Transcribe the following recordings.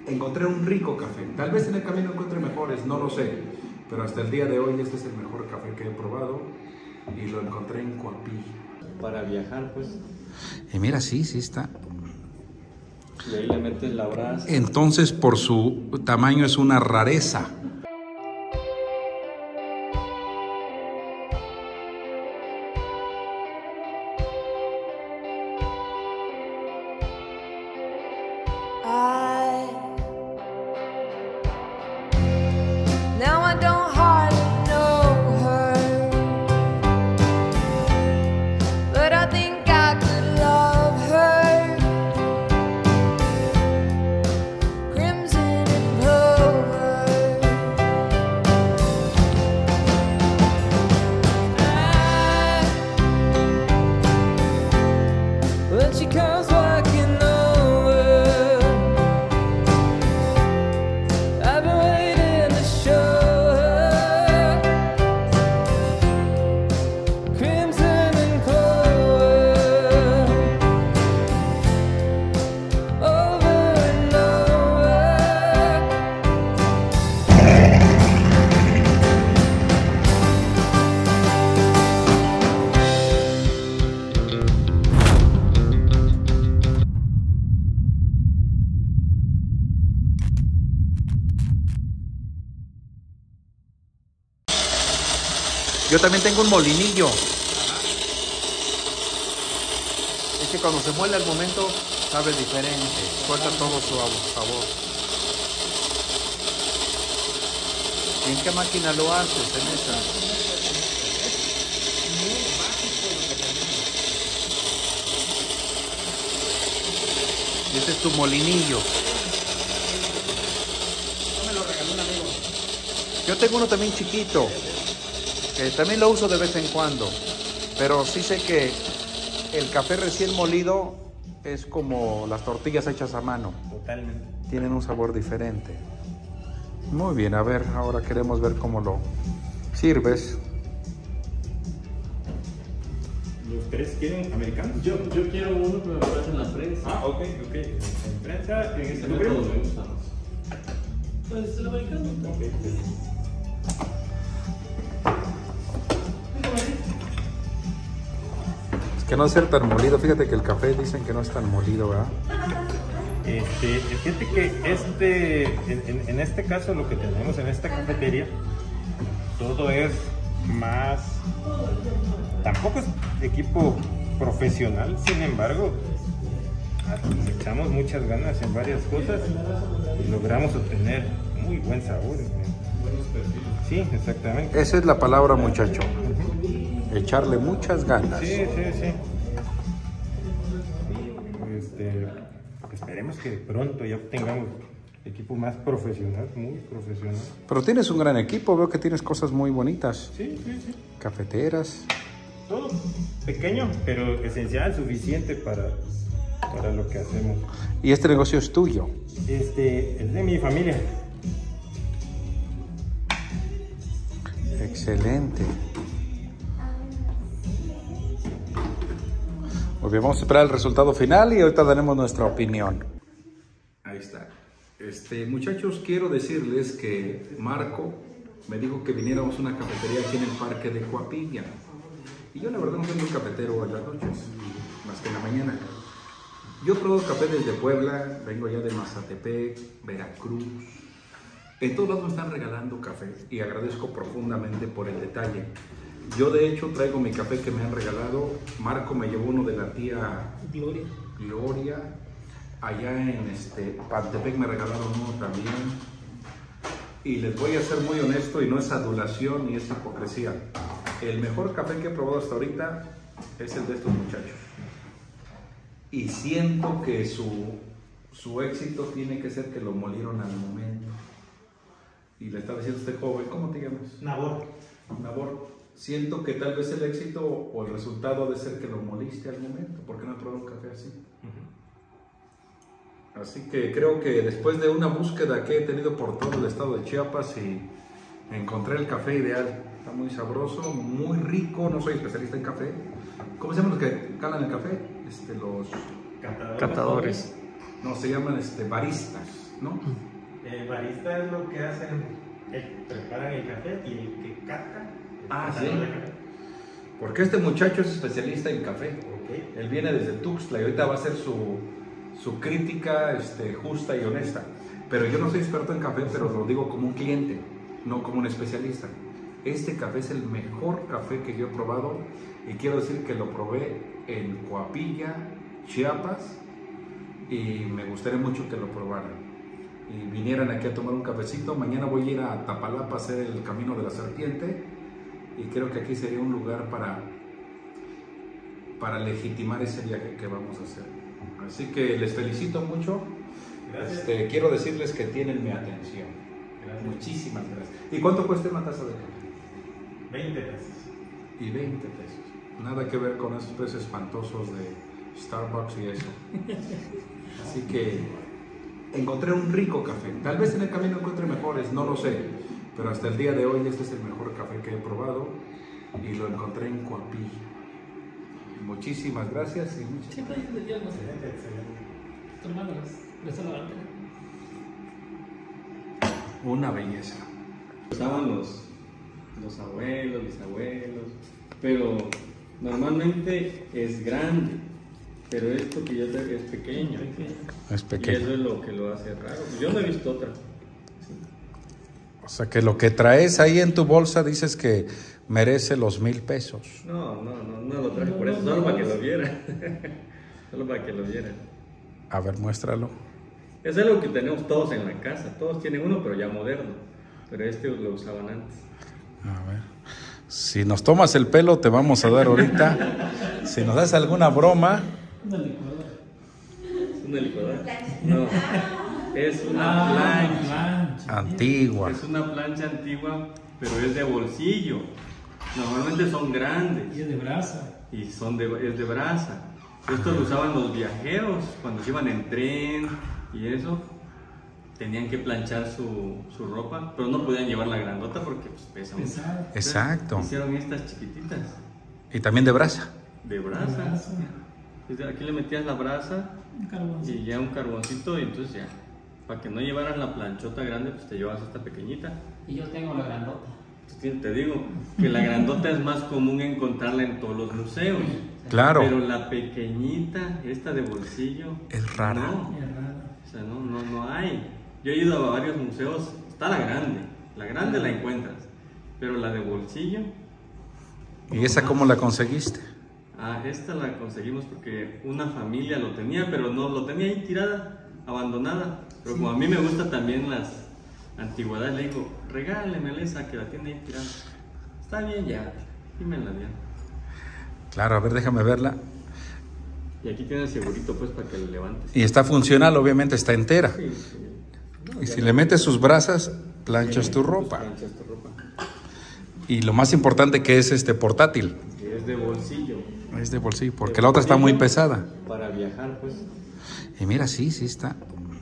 encontré un rico café. Tal vez en el camino encuentre mejores, no lo sé. Pero hasta el día de hoy este es el mejor café que he probado y lo encontré en Coahuila. Para viajar, pues. Y mira, sí está. Y ahí le metes la brasa. Entonces, por su tamaño es una rareza. Now I don't hardly know her, but I think I could love her. Crimson and clover. When she comes walking over, I've been waiting to show her. Crimson and clover, over and over. Yo también tengo un molinillo. Es que cuando se muele al momento sabe diferente, suelta todo su sabor. ¿Y en qué máquina lo haces? En esa. Y este es tu molinillo. Me lo regaló un amigo. Yo tengo uno también chiquito, que también lo uso de vez en cuando, pero sí sé que el café recién molido es como las tortillas hechas a mano. Totalmente. Tienen un sabor diferente. Muy bien, a ver, ahora queremos ver cómo lo sirves. ¿Los tres quieren americanos? Yo quiero uno, pero me parece en la prensa. Ah, ok. En prensa, en este No número. todos me gustan. Pues el americano. Ok. Es que no es ser tan molido, fíjate que el café dicen que no es tan molido, ¿verdad? Fíjate que en este caso lo que tenemos en esta cafetería, todo es más, tampoco es equipo profesional, sin embargo, le echamos muchas ganas en varias cosas y logramos obtener muy buen sabor. Buenos perfiles. Sí, exactamente. Esa es la palabra, muchacho. Echarle muchas ganas. Sí. Esperemos que pronto ya tengamos equipo más profesional, muy profesional. Pero tienes un gran equipo, veo que tienes cosas muy bonitas. Sí. Cafeteras. Todo pequeño, pero esencial, suficiente para lo que hacemos. Y este negocio es tuyo. Es de mi familia. Excelente. Muy bien, vamos a esperar el resultado final y ahorita daremos nuestra opinión. Ahí está. Muchachos, quiero decirles que Marco me dijo que viniéramos a una cafetería aquí en el parque de Coahuila. Y yo la verdad no soy muy cafetero en las noches, más que en la mañana. Yo pruebo café desde Puebla, vengo ya de Mazatepec, Veracruz. En todos lados me están regalando café y agradezco profundamente por el detalle. Yo de hecho traigo mi café que me han regalado. Marco me llevó uno de la tía Gloria. Allá en Pantepec me regalaron uno también. Y les voy a ser muy honesto, y no es adulación ni es hipocresía. El mejor café que he probado hasta ahorita es el de estos muchachos. Y siento que su éxito tiene que ser que lo molieron al momento. Y le estaba diciendo a este joven, ¿cómo te llamas? Nabor. Siento que tal vez el éxito o el resultado ha de ser que lo moliste al momento, porque no he probado un café así. Así que creo que después de una búsqueda que he tenido por todo el estado de Chiapas y encontré el café ideal. Está muy sabroso, muy rico. No soy especialista en café. ¿Cómo se llaman los que calan el café? Los Catadores. No, se llaman baristas. ¿no? El barista es lo que hacen, preparan el café y el que cata. Sí. Porque este muchacho es especialista en café. Ok. Él viene desde Tuxtla y ahorita va a hacer su crítica justa y honesta. Pero yo no soy experto en café, pero lo digo como un cliente, no como un especialista. Este café es el mejor café que yo he probado y quiero decir que lo probé en Coapilla, Chiapas, y me gustaría mucho que lo probaran y vinieran aquí a tomar un cafecito. Mañana voy a ir a Tapalapa a hacer el Camino de la Serpiente y creo que aquí sería un lugar para legitimar ese viaje que vamos a hacer. Así que les felicito mucho. Gracias. Quiero decirles que tienen mi atención. Gracias. Muchísimas gracias. ¿Y cuánto cuesta una taza de café? 20 pesos. Y 20 pesos. Nada que ver con esos precios espantosos de Starbucks y eso. Así que encontré un rico café. Tal vez en el camino encuentre mejores, no lo sé. Pero hasta el día de hoy este es el mejor café que he probado y lo encontré en Coapilla. Muchísimas gracias y muchas Siempre hay de Dios, no sé. Excelente. Tomándolas, de la bandera. una belleza. Usaban los abuelos, bisabuelos, pero normalmente es grande, pero esto que yo traigo es pequeño. Es Y pequeño. eso es lo que lo hace raro. Yo no he visto otra. O sea que lo que traes ahí en tu bolsa dices que merece los 1,000 pesos. No lo traje por eso, solo para que lo vieran. Solo para que lo vieran. A ver, muéstralo. Es algo que tenemos todos en la casa. Todos tienen uno, pero ya moderno. Pero este lo usaban antes. A ver. Si nos tomas el pelo, te vamos a dar ahorita. Si nos das alguna broma. Una licuadora. ¿Es una licuadora? No. Es una plancha. Antigua. Es una plancha antigua, pero es de bolsillo. Normalmente son grandes Y es de brasa. y es de brasa. Esto lo usaban los viajeros cuando se iban en tren y eso. Tenían que planchar su ropa, pero no podían llevar la grandota porque pues, pesa mucho. Pesado. Exacto. Hicieron estas chiquititas Y también de brasa. de brasa. Desde aquí le metías la brasa Un carboncito. y ya un carboncito y entonces ya. Para que no llevaras la planchota grande, pues te llevas esta pequeñita. Y yo tengo la grandota. Te digo que la grandota es más común encontrarla en todos los museos. Claro. Pero la pequeñita, esta de bolsillo, Es rara. No, Es raro. o sea, no hay. Yo he ido a varios museos, está la grande la encuentras, pero la de bolsillo. ¿Y esa cómo la conseguiste? Esta la conseguimos porque una familia lo tenía, pero no lo tenía ahí tirada, abandonada. Pero como a mí me gustan también las antigüedades, le digo, regálemela esa que la tiene ahí tirada. Está bien ya, y me la dieron. Claro, a ver, déjame verla. Y aquí tiene el segurito pues para que lo levantes. Y está funcional, obviamente está entera. Sí, sí. No, Y ya si no- le metes sus brasas, planchas Sí, tu pues, ropa. planchas tu ropa. Y lo más importante que es portátil. Y es de bolsillo. Es de bolsillo, porque la otra está muy pesada. Para viajar pues. Y mira, sí está.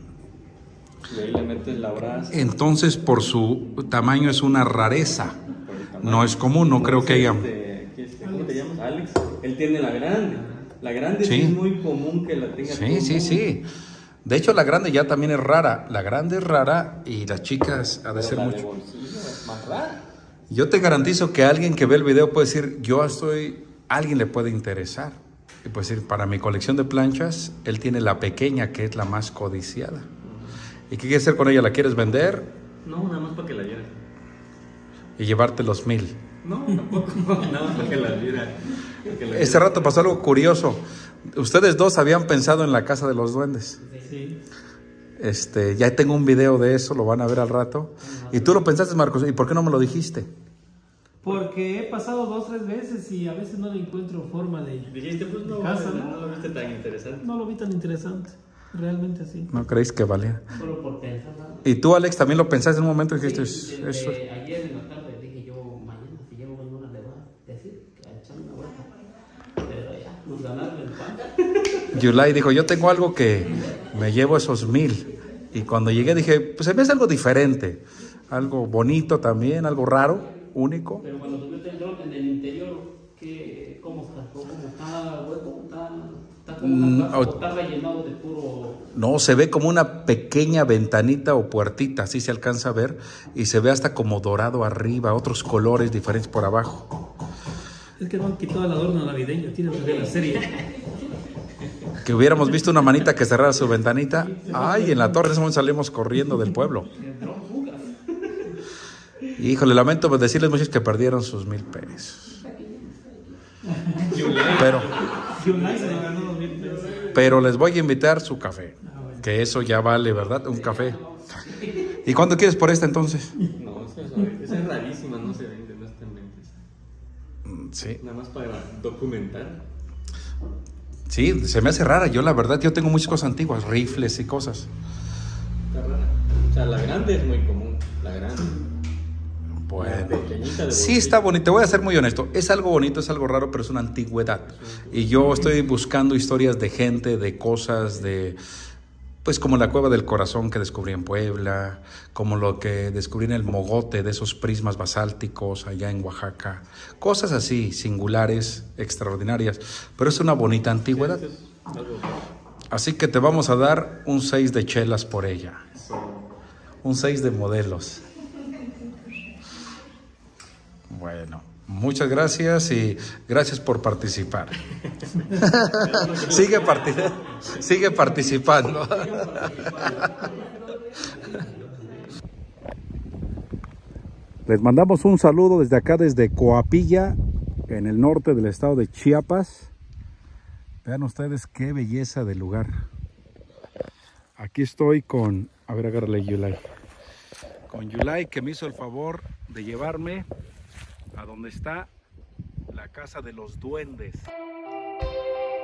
Y ahí le metes la brasa. Entonces, por su tamaño es una rareza. por el tamaño. No es común, no creo que haya. ¿Cómo te llamas? Alex. Él tiene la grande. La grande Sí. sí es muy común que la tenga todo Sí, el sí, mundo. sí. De hecho, la grande ya también es rara. La grande es rara y las chicas ha de Pero ser la de mucho. bolsillo es más rara. Yo te garantizo que alguien que ve el video puede decir, alguien le puede interesar. Y puede decir, para mi colección de planchas, él tiene la pequeña, que es la más codiciada. ¿Y qué quieres hacer con ella? ¿La quieres vender No, nada más para que la viera. y llevarte los 1,000? No, tampoco. Nada más para que la viera. Para que la Este viera. rato pasó algo curioso. Ustedes dos habían pensado en la casa de los duendes. Sí. Ya tengo un video de eso, lo van a ver al rato. Y tú lo pensaste, Marcos, ¿y por qué no me lo dijiste? Porque he pasado 2 o 3 veces y a veces no le encuentro forma de... Dijiste, pues no, Casa, no, ¿no? lo viste tan interesante. No lo vi tan interesante. Realmente sí. ¿No creéis que valía? Solo por pensar nada. Y tú, Alex, también lo pensaste en un momento y dijiste, Sí, desde eso. ayer en la tarde dije yo, mañana si llego en una le voy a decir que a echar una vuelta. Pero ya, nos ganaron el pan. Yulai dijo, yo tengo algo que me llevo esos 1,000. Y cuando llegué dije, pues se me hace algo diferente. Algo bonito también, algo raro, único. Pero cuando subiste el dron en el interior, ¿cómo está? ¿Cómo está hueco? Está rellenado de puro... No, se ve como una pequeña ventanita o puertita, así se alcanza a ver, y se ve hasta como dorado arriba, otros colores diferentes por abajo. Es que no han quitado el adorno navideño, tienen que ver la serie. Que hubiéramos visto una manita que cerrara su ventanita. Ay, en la torre en ese momento salimos corriendo del pueblo. Híjole, lamento decirles muchos que perdieron sus 1,000 pesos. Pero les voy a invitar su café, que eso ya vale, ¿verdad? Un café. ¿Y cuánto quieres por esta entonces? No, esa es rarísima, no se vende, no está en venta. Sí. Nada más para documentar. Sí, se me hace rara. Yo la verdad, yo tengo muchas cosas antiguas, rifles y cosas. Está rara. O sea, la grande es muy común, la grande. Bueno, pequeñita de sí está bonito, te voy a ser muy honesto, es algo bonito, es algo raro, pero es una antigüedad. Y yo estoy buscando historias de gente, de cosas, pues como la Cueva del Corazón que descubrí en Puebla, como lo que descubrí en el Mogote, de esos prismas basálticos allá en Oaxaca. Cosas así, singulares, extraordinarias, pero es una bonita antigüedad. Así que te vamos a dar un 6 de chelas por ella. Un 6 de modelos. Bueno, muchas gracias y gracias por participar. Sigue participando. Les mandamos un saludo desde acá, desde Coapilla, en el norte del estado de Chiapas. Vean ustedes qué belleza de lugar. Aquí estoy con, a ver, agárrale Yulai. Con Yulai, que me hizo el favor de llevarme a donde está la casa de los duendes.